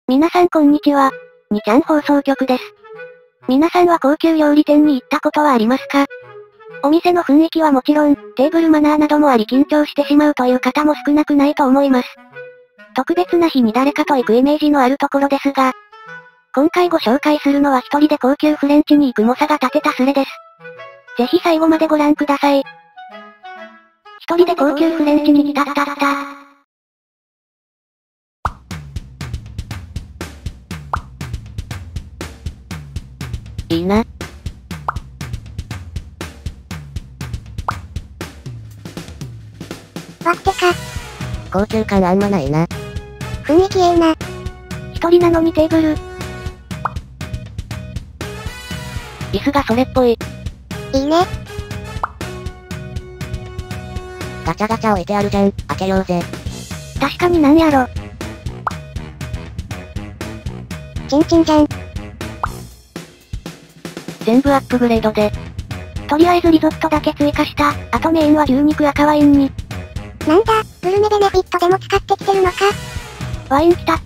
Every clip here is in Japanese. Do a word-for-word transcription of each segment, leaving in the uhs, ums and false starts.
皆さんこんにちは。にちゃん放送局です。皆さんは高級料理店に行ったことはありますか？お店の雰囲気はもちろん、テーブルマナーなどもあり緊張してしまうという方も少なくないと思います。特別な日に誰かと行くイメージのあるところですが、今回ご紹介するのは一人で高級フレンチに行く猛者が立てたスレです。ぜひ最後までご覧ください。一人で高級フレンチに来たったった。いいな。 わってか。 高級感あんまないな。 雰囲気ええな。 一人なのにテーブル。椅子がそれっぽい。 いいね。 ガチャガチャ置いてあるじゃん、開けようぜ。 確かになんやろ。 チンチンじゃん。 全部アップグレードで。とりあえずリゾットだけ追加した。あとメインは牛肉赤ワインに。 なんだ、グルメベネフィットでも使ってきてるのか。 ワイン来たった。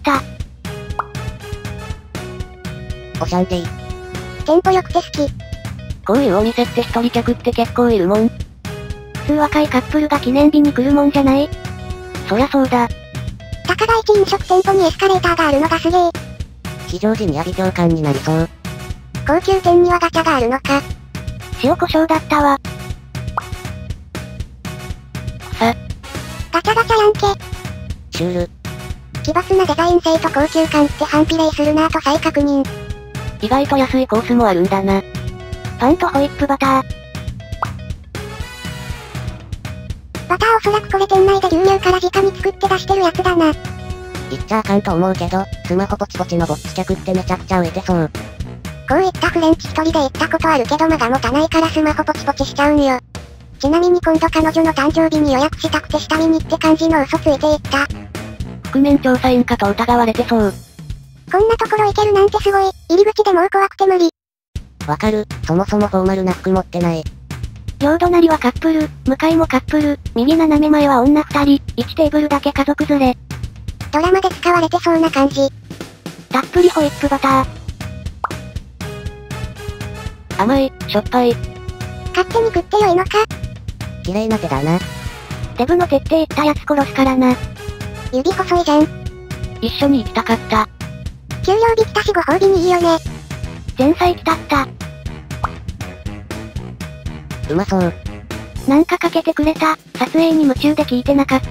オシャンティ。 テンポ良くて好き。 こういうお店って一人客って結構いるもん。普通若いカップルが記念日に来るもんじゃない？そりゃそうだ。 高台地飲食店舗にエスカレーターがあるのがすげえ。 非常時にヤビ教官になりそう。 高級店にはガチャがあるのか。 塩胡椒だったわ。さ。 ガチャガチャやんけ。 シュール。 奇抜なデザイン性と高級感って反比例するなぁと再確認。 意外と安いコースもあるんだな。パンとホイップバター。 バターおそらくこれ店内で牛乳から直に作って出してるやつだな。 言っちゃあかんと思うけど、スマホポチポチのぼっち客ってめちゃくちゃ浮いてそう。 こういったフレンチ一人で行ったことあるけど間が持たないからスマホポチポチしちゃうんよ。ちなみに今度彼女の誕生日に予約したくて下見にって感じの嘘ついていった。 覆面調査員かと疑われてそう。 こんなところ行けるなんてすごい、入り口でもう怖くて無理。 わかる、そもそもフォーマルな服持ってない。 両隣はカップル、向かいもカップル、右斜め前は女二人、いちテーブルだけ家族連れ。 ドラマで使われてそうな感じ。 たっぷりホイップバター。甘い、しょっぱい。 勝手に食ってよいのか？ 綺麗な手だな。 デブの徹底言ったやつ殺すからな。 指細いじゃん。 一緒に行きたかった。 給料日来たしご褒美にいいよね。 前菜来たった。 うまそう。 なんかかけてくれた。撮影に夢中で聞いてなかった。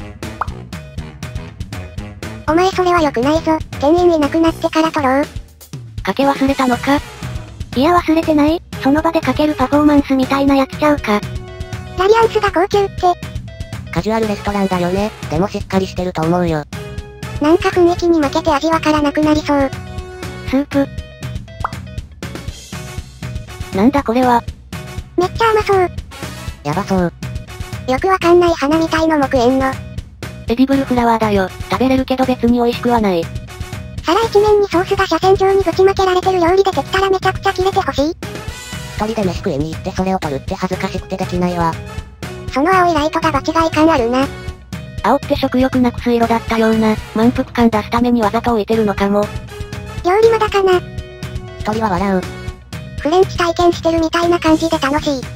お前それは良くないぞ。店員いなくなってから撮ろう。 かけ忘れたのか？いや忘れてない。その場でかけるパフォーマンスみたいなやつちゃうか。 ラリアンスが高級って。 カジュアルレストランだよね。でもしっかりしてると思うよ。 なんか雰囲気に負けて味わからなくなりそう。 スープ。なんだこれは。 めっちゃ甘そう。 やばそう。 よくわかんない花みたいのも食えんの。 エディブルフラワーだよ。食べれるけど別に美味しくはない。 皿一面にソースが斜線上にぶちまけられてる料理でできたらめちゃくちゃ切れてほしい。 一人で飯食いに行ってそれを取るって恥ずかしくてできないわ。 その青いライトが場違い感あるな。 青って食欲なくす色だったような、満腹感出すためにわざと置いてるのかも。 料理まだかな。 一人は笑う。 フレンチ体験してるみたいな感じで楽しい。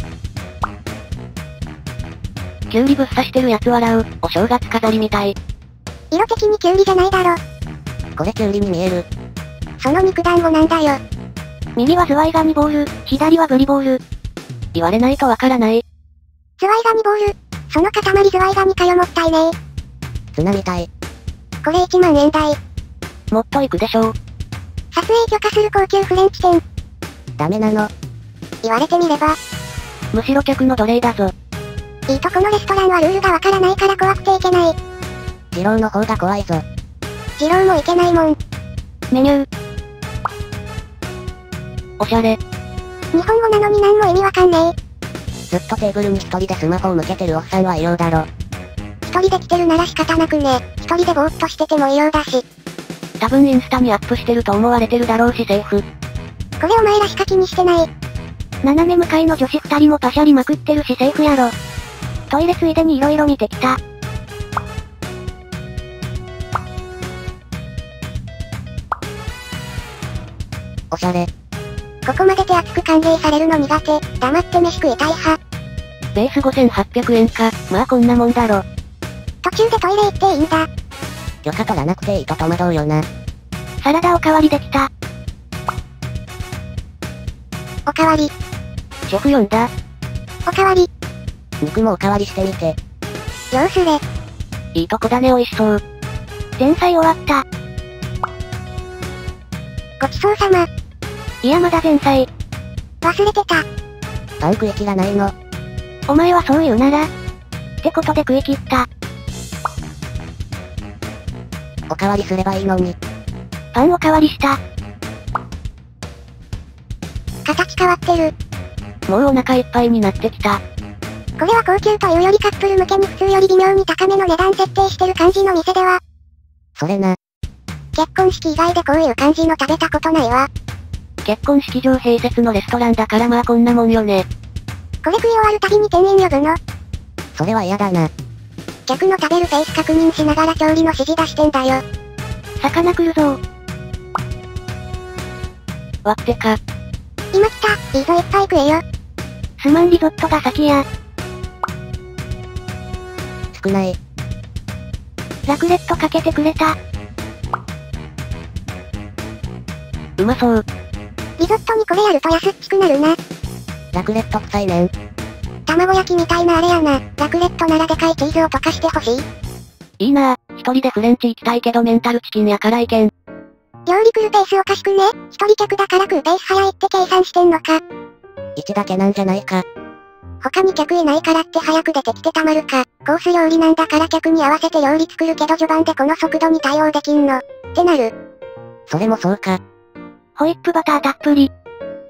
キュウリぶっ刺してるやつ笑う。お正月飾りみたい。 色的にキュウリじゃないだろ。 これキュウリに見える。 その肉団子なんだよ。 右はズワイガニボール、左はブリボール。言われないとわからない。 ズワイガニボール。その塊ズワイガニかよもったいねえ。 ツナみたい。 これいちまんえん台。 もっといくでしょう。 撮影許可する高級フレンチ店。 ダメなの。 言われてみれば。 むしろ客の奴隷だぞ。 いいとこのレストランはルールがわからないから怖くていけない。 二郎の方が怖いぞ。 二郎もいけないもん。 メニュー。おしゃれ。 日本語なのに何も意味わかんねえ。 ずっとテーブルに一人でスマホを向けてるおっさんは異様だろ。 一人で来てるなら仕方なくね。一人でぼーっとしてても異様だし。 多分インスタにアップしてると思われてるだろうしセーフ。 これお前らしか気にしてない。 斜め向かいの女子二人もパシャリまくってるしセーフやろ。トイレついでに色々見てきた。 おしゃれ。 ここまで手厚く歓迎されるの苦手。黙って飯食いたい派。 ベースごせんはっぴゃくえんか。まあこんなもんだろ。 途中でトイレ行っていいんだ。 許可取らなくていいと戸惑うよな。 サラダおかわりできた。 おかわり。 シェフ呼んだ。 おかわり。 肉もおかわりしてみて。 ようすれ。 いいとこだね、美味しそう。 前菜終わった。ごちそうさま。 いやまだ前菜。 忘れてた。 パン食い切らないの。 お前はそう言うなら。ってことで食い切った。 おかわりすればいいのに。 パンおかわりした。 形変わってる。 もうお腹いっぱいになってきた。 これは高級というよりカップル向けに普通より微妙に高めの値段設定してる感じの店では。 それな。 結婚式以外でこういう感じの食べたことないわ。 結婚式場併設のレストランだからまあこんなもんよね。 これ食い終わるたびに店員呼ぶの。 それは嫌だな。 客の食べるペース確認しながら調理の指示出してんだよ。 魚来るぞー。わってか。 今来た、いいぞいっぱい食えよ。 すまんリゾットが先や。 少ない。 ラクレットかけてくれた。うまそう。 リゾットにこれやると安っちくなるな。 ラクレット臭いねん。 卵焼きみたいなあれやな。ラクレットならでかいチーズを溶かしてほしい。 いいなぁ。一人でフレンチ行きたいけどメンタルチキンやからいけん。 料理来るペースおかしくね。一人客だから食うペース早いって計算してんのか。 一だけなんじゃないか。 他に客いないからって早く出てきてたまるか。コース料理なんだから客に合わせて料理作るけど序盤でこの速度に対応できんの。ってなる。 それもそうか。 ホイップバターたっぷり。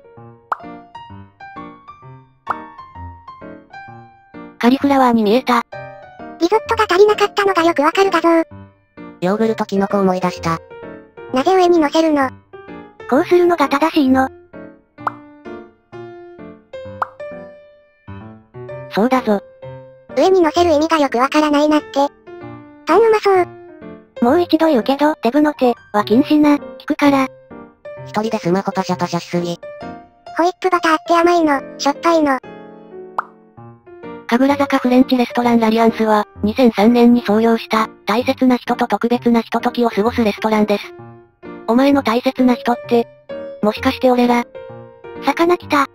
カリフラワーに見えた。 リゾットが足りなかったのがよくわかる画像。 ヨーグルトキノコ思い出した。 なぜ上に乗せるの？ こうするのが正しいの。そうだぞ。 上に乗せる意味がよくわからないなって。パンうまそう。 もう一度言うけど、デブの手は禁止な。聞くから。 一人でスマホパシャパシャしすぎ。 ホイップバターって甘いの、しょっぱいの。 神楽坂フレンチレストランラリアンスは、にせんさんねんに創業した、大切な人と特別なひとときを過ごすレストランです。お前の大切な人って、もしかして俺ら。魚来た。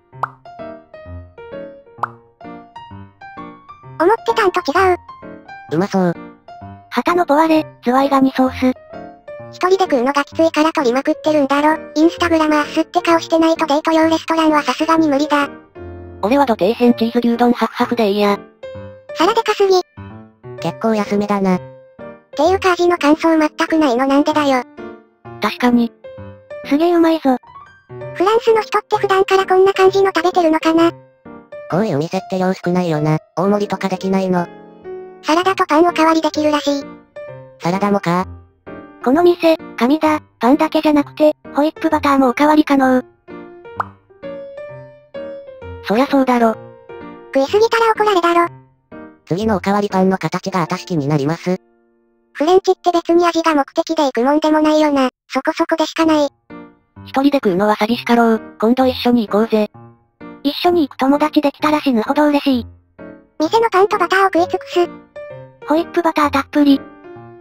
思ってたんと違う。 うまそう。 旗のポワレ、ズワイガニソース。 一人で食うのがきついから取りまくってるんだろ。インスタグラマースって顔してないとデート用レストランはさすがに無理だ。 俺は土底辺チーズ牛丼ハフハフでいいや。 皿でかすぎ。 結構安めだな。 っていうか味の感想全くないのなんでだよ。 確かに。すげえうまいぞ。 フランスの人って普段からこんな感じの食べてるのかな。 こういう店って量少ないよな。大盛りとかできないの。 サラダとパンおかわりできるらしい。 サラダもか。 この店、神だ。パンだけじゃなくて、ホイップバターもおかわり可能。そりゃそうだろ。 食いすぎたら怒られだろ。 次のおかわりパンの形があたし気になります。 フレンチって別に味が目的で行くもんでもないよな。そこそこでしかない。 一人で食うのは寂しかろう。今度一緒に行こうぜ。一緒に行く友達できたら死ぬほど嬉しい。 店のパンとバターを食い尽くす。 ホイップバターたっぷり。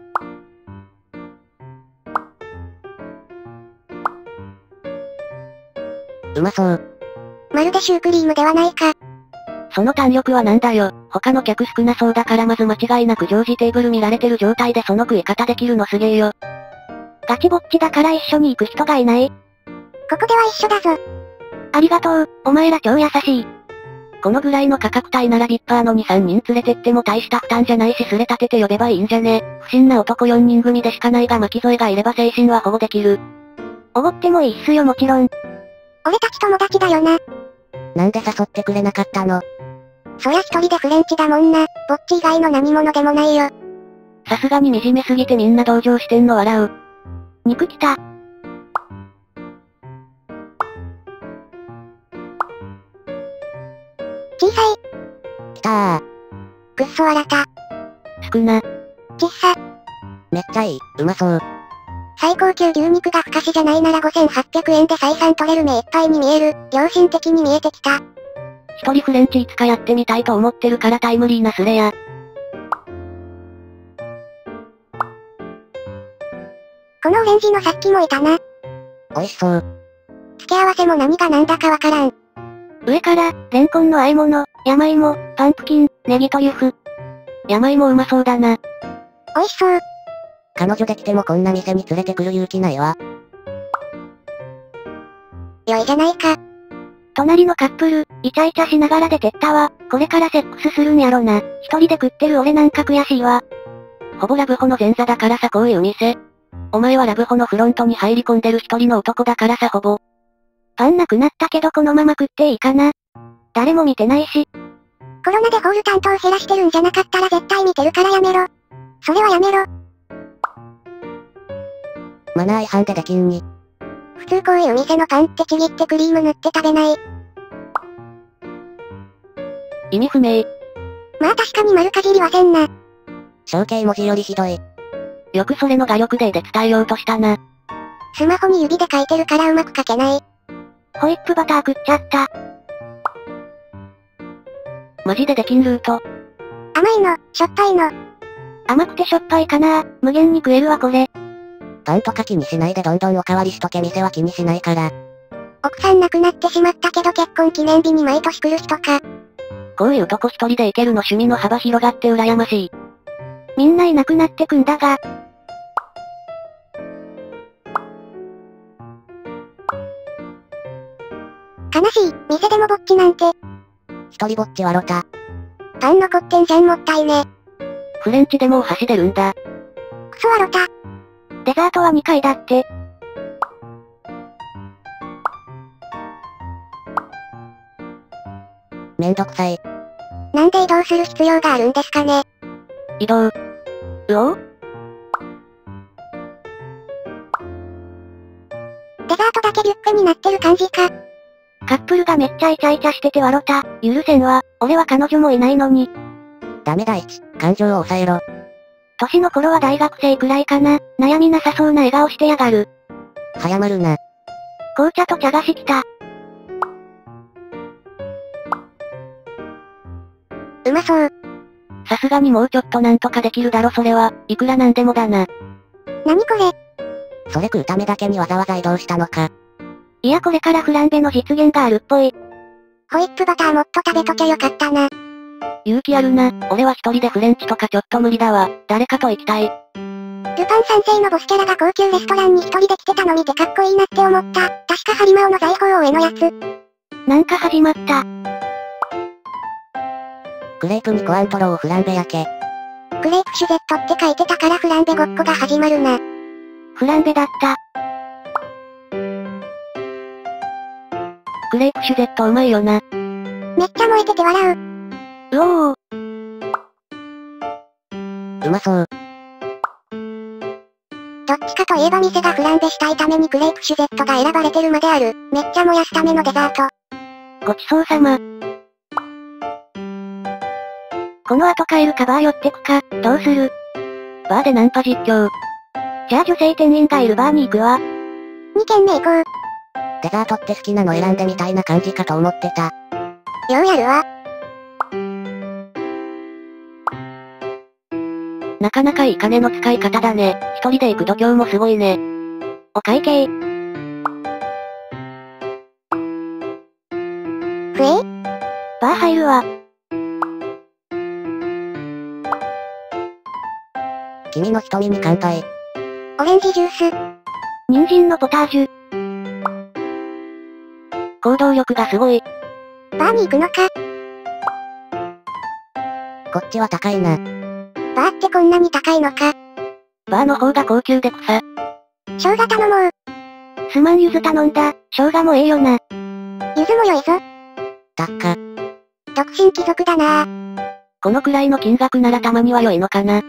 うまそう。 まるでシュークリームではないか。 その弾力はなんだよ。他の客少なそうだからまず間違いなく常時テーブル見られてる状態でその食い方できるのすげえよ。ガチぼっちだから一緒に行く人がいない。 ここでは一緒だぞ。 ありがとう、お前ら超優しい。このぐらいの価格帯ならビッパーのに、さんにん連れてっても大した負担じゃないしすれ立てて呼べばいいんじゃね。不審な男よんにん組でしかないが巻き添えがいれば精神は保護できる。おごってもいいっすよもちろん。 俺たち友達だよな。 なんで誘ってくれなかったの？ そりゃ一人でフレンチだもんな。ぼっち以外の何者でもないよ。 さすがに惨めすぎてみんな同情してんの笑う。肉来た。 小さい。 来たー。 くっそ笑った。 少な。 ちっさ。 めっちゃいい、うまそう。 最高級牛肉が不可視じゃないならごせんはっぴゃくえんで採算取れる目いっぱいに見える。良心的に見えてきた。 一人フレンチいつかやってみたいと思ってるからタイムリーなスレや。 このオレンジのさっきもいたな。 美味しそう。 付け合わせも何が何だかわからん。 上から、レンコンの和え物、山芋、パンプキン、ネギトリュフ。山芋うまそうだな。 美味しそう。 彼女できてもこんな店に連れてくる勇気ないわ。 良いじゃないか。 隣のカップル、イチャイチャしながら出てったわ。これからセックスするんやろな。一人で食ってる俺なんか悔しいわ。ほぼラブホの前座だからさこういう店。お前はラブホのフロントに入り込んでる一人の男だからさほぼ。パンなくなったけどこのまま食っていいかな。誰も見てないし。 コロナでホール担当減らしてるんじゃなかったら絶対見てるからやめろ。それはやめろ。 マナー違反でできんに。 普通こういう店のパンってちぎってクリーム塗って食べない。 意味不明。 まあ確かに丸かじりはせんな。 象形文字よりひどい。 よくそれの画力でで伝えようとしたな。 スマホに指で書いてるからうまく書けない。 ホイップバター食っちゃった。マジでできんルート。 甘いの、しょっぱいの。 甘くてしょっぱいかな。無限に食えるわこれ。 パンとか気にしないでどんどんおかわりしとけ。店は気にしないから。 奥さん亡くなってしまったけど結婚記念日に毎年来る人か。 こういうとこ一人で行けるの趣味の幅広がって羨ましい。みんないなくなってくんだが。 悲しい、店でもぼっちなんて。 一人ぼっちはロタ。 パン残ってんじゃんもったいね。 フレンチでもう箸出るんだ。 クソはロタ。 デザートはにかいだって。 めんどくさい。 なんで移動する必要があるんですかね。 移動。うおう？ デザートだけリュックになってる感じか。 カップルがめっちゃイチャイチャしてて笑った。許せんわ。俺は彼女もいないのに。 ダメだいち、感情を抑えろ。 年の頃は大学生くらいかな。悩みなさそうな笑顔してやがる。 早まるな。 紅茶と茶菓子来た。 うまそう。 さすがにもうちょっとなんとかできるだろそれは、いくらなんでもだな。 なにこれ？ それ食うためだけにわざわざ移動したのか。 いやこれからフランベの実現があるっぽい。 ホイップバターもっと食べときゃよかったな。 勇気あるな。俺は一人でフレンチとかちょっと無理だわ。誰かと行きたい。 ルパン三世のボスキャラが高級レストランに一人で来てたの見てかっこいいなって思った。確かハリマオの財宝王へのやつ。 なんか始まった。 クレープにコアントロをフランベ焼け。 クレープシュゼットって書いてたからフランベごっこが始まるな。 フランベだった。クレープシュゼットうまいよな。 めっちゃ燃えてて笑う。 うおー。 うまそう。 どっちかといえば店がフランベしたいためにクレープシュゼットが選ばれてるまである。めっちゃ燃やすためのデザート。 ごちそうさま。この後帰るかバー寄ってくか、どうする？バーでナンパ実況。じゃあ女性店員がいるバーに行くわ。 に軒目行こう。 デザートって好きなの選んでみたいな感じかと思ってた。 ようやるわ。 なかなかいい金の使い方だね。一人で行く度胸もすごいね。お会計。 ふえ？ バー入るわ。 君の瞳に乾杯。 オレンジジュース。 人参のポタージュ。行動力がすごい。 バーに行くのか。 こっちは高いな。 バーってこんなに高いのか。 バーの方が高級で草。 生姜頼もう。 すまんゆず頼んだ。生姜もええよな。 ゆずも良いぞ。 たっか。 独身貴族だなぁ。 このくらいの金額ならたまには良いのかな。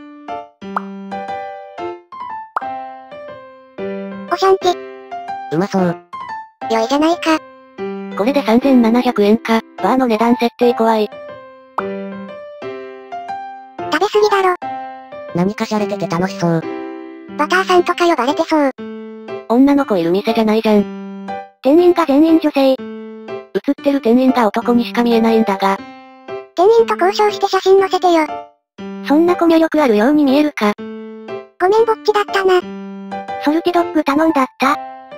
おシャンティ。 うまそう。 良いじゃないか。 これでさんぜんななひゃくえんか。バーの値段設定怖い。 食べ過ぎだろ。 何か洒落てて楽しそう。 バターさんとか呼ばれてそう。 女の子いる店じゃないじゃん。店員が全員女性。映ってる店員が男にしか見えないんだが。 店員と交渉して写真載せてよ。 そんなコミュ力あるように見えるか。 ごめんぼっちだったな。 ソルティドッグ頼んだった。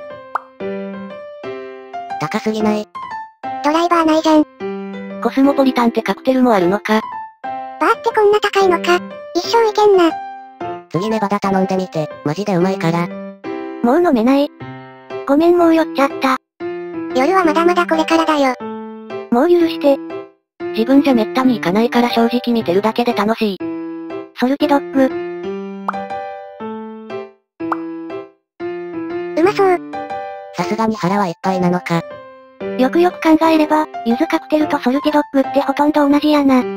高すぎない？ ドライバーないじゃん。 コスモポリタンってカクテルもあるのか。 バーってこんな高いのか。一生いけんな。 次ネバダ頼んでみて、マジでうまいから。 もう飲めない。ごめんもう酔っちゃった。 夜はまだまだこれからだよ。 もう許して。自分じゃめったに行かないから正直見てるだけで楽しい。ソルティドッグ。 うまそう。 さすがに腹はいっぱいなのか。 よくよく考えれば、柚子カクテルとソルティドッグってほとんど同じやな。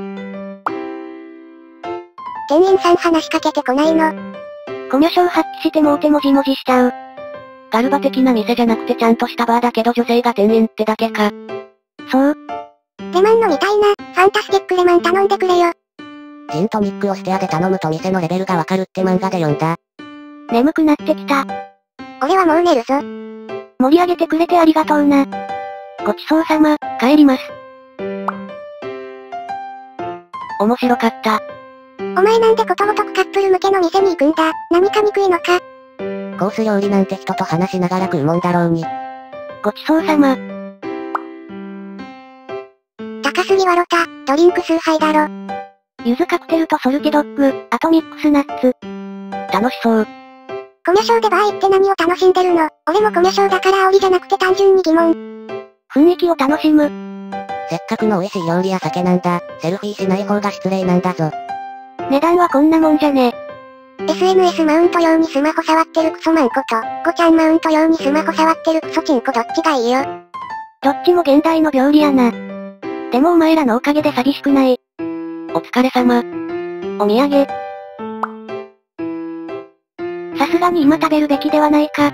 店員さん話しかけてこないの。 コミュ障発揮してもうてもじもじしちゃう。ガルバ的な店じゃなくてちゃんとしたバーだけど女性が店員ってだけか。そう。 レマンのみたいな、ファンタスティックレマン頼んでくれよ。 ジントニックをステアで頼むと店のレベルがわかるって漫画で読んだ。 眠くなってきた。 俺はもう寝るぞ。 盛り上げてくれてありがとうな。ごちそうさま、帰ります。面白かった。 お前なんでことごとくカップル向けの店に行くんだ。何か憎いのか。 コース料理なんて人と話しながら食うもんだろうに。 ごちそうさま。 高すぎわろた、ドリンク数杯だろ。 柚子カクテルとソルティドッグ、あとミックスナッツ。楽しそう。 コミュ障でバー行って何を楽しんでるの？俺もコミュ障だから煽りじゃなくて単純に疑問。 雰囲気を楽しむ。 せっかくの美味しい料理や酒なんだ。セルフィーしない方が失礼なんだぞ。 値段はこんなもんじゃね。 エスエヌエス マウント用にスマホ触ってるクソマンコと、ごちゃんマウント用にスマホ触ってるクソチンコどっちがいいよ。 どっちも現代の病理やな。でもお前らのおかげで寂しくない。お疲れ様。お土産。さすがに今食べるべきではないか。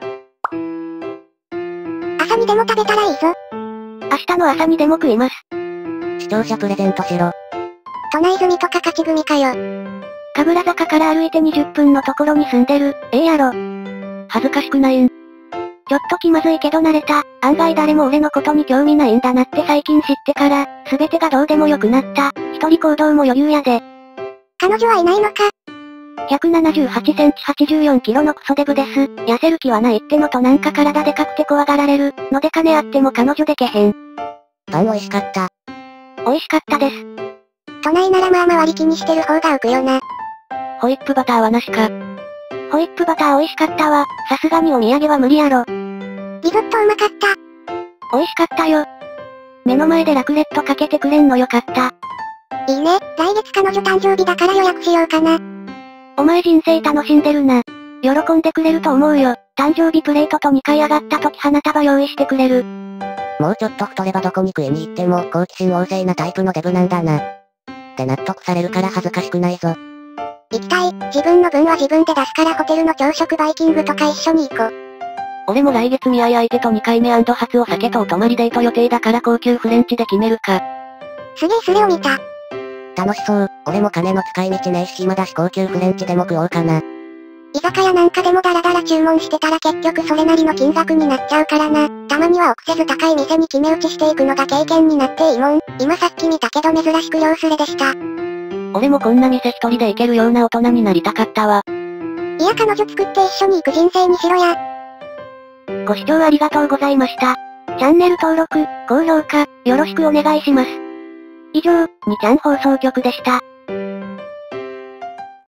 朝にでも食べたらいいぞ。 明日の朝にでも食います。 視聴者プレゼントしろ。 都内住みとか勝ち組かよ。 神楽坂から歩いてにじゅっぷんのところに住んでる、ええやろ。恥ずかしくないん。ちょっと気まずいけど慣れた。案外誰も俺のことに興味ないんだなって最近知ってから、すべてがどうでもよくなった。一人行動も余裕やで。 彼女はいないのか？ ひゃくななじゅうはちセンチはちじゅうよんキロのクソデブです。痩せる気はないってのとなんか体でかくて怖がられる。ので金あっても彼女でけへん。 パン美味しかった。 美味しかったです。 都内ならまあ周り気にしてる方が浮くよな。 ホイップバターはなしか。ホイップバター美味しかったわ。さすがにお土産は無理やろ。 リゾットうまかった。 美味しかったよ。目の前でラクレットかけてくれんのよかった。 いいね、来月彼女誕生日だから予約しようかな。 お前人生楽しんでるな。喜んでくれると思うよ。誕生日プレートとにかい上がった時花束用意してくれる。 もうちょっと太ればどこに食いに行っても好奇心旺盛なタイプのデブなんだな。って納得されるから恥ずかしくないぞ。 行きたい。自分の分は自分で出すからホテルの朝食バイキングとか一緒に行こう。 俺も来月見合い相手とにかいめ初お酒とお泊まりデート予定だから高級フレンチで決めるか。 すげえスレを見た。 楽しそう。俺も金の使い道ねえし暇だし高級フレンチでも食おうかな。 居酒屋なんかでもダラダラ注文してたら結局それなりの金額になっちゃうからな。たまには臆せず高い店に決め打ちしていくのが経験になっていいもん。今さっき見たけど珍しく両スレでした。 俺もこんな店一人で行けるような大人になりたかったわ。 いや彼女作って一緒に行く人生にしろや。 ご視聴ありがとうございました。チャンネル登録、高評価、よろしくお願いします。以上、にちゃん放送局でした。